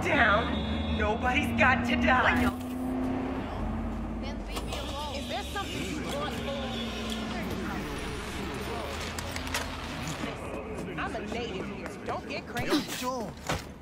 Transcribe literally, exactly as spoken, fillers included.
down. Nobody's got to die. Wait, no. Then leave me alone. Is there something you want for? I'm a native here. Don't get crazy. Yo, Joe.